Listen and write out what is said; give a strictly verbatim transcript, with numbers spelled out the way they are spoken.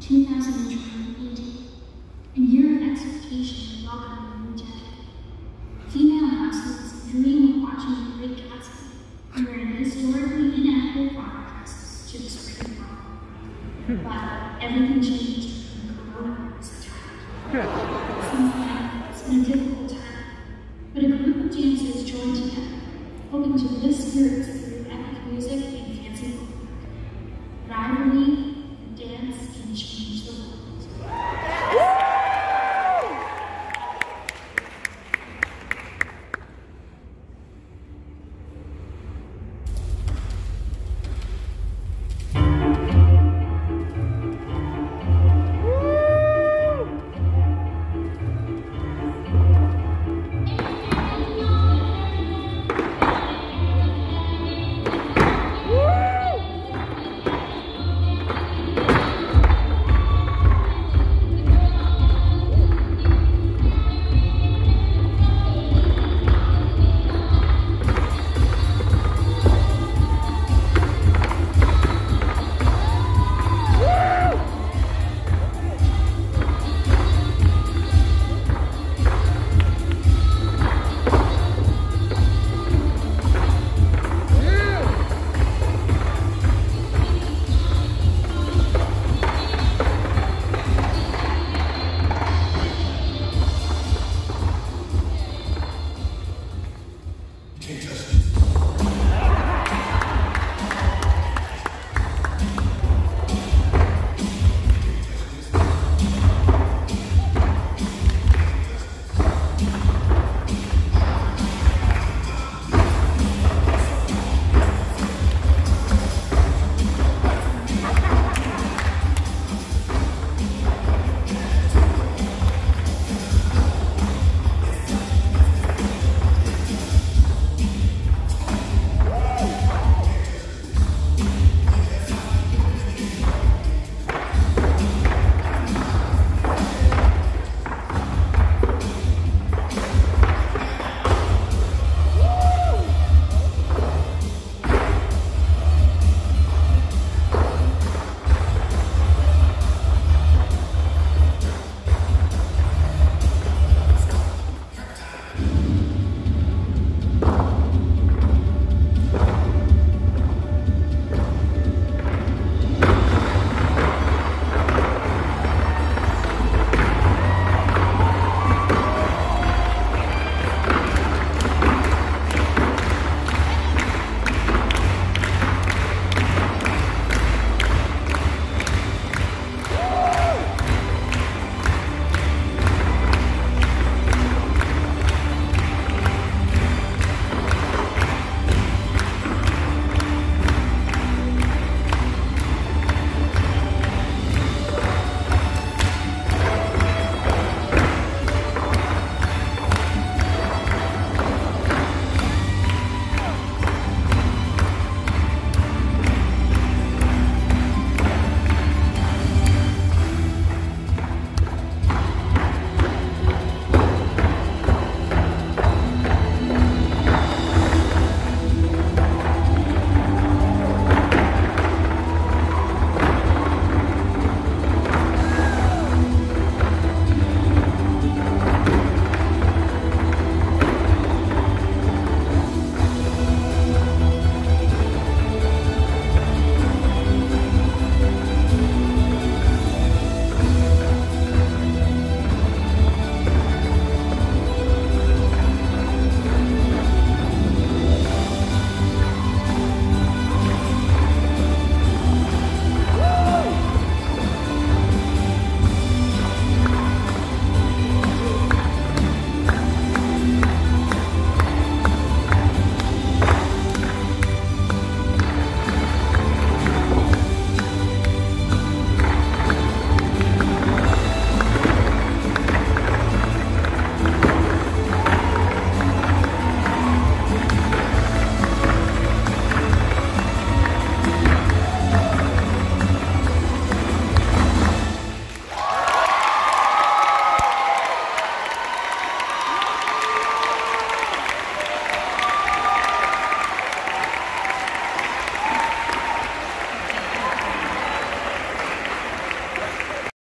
two thousand eighteen, a year of expectation and welcome in a new decade. Female housemates dream of watching The Great Gatsby and wearing historically inaccurate flower dresses to the spring fall. But everything changed when coronavirus attacked. Since then, it's been a difficult time, but a group of dancers joined together, hoping to lift spirits through epic music and fancy performances.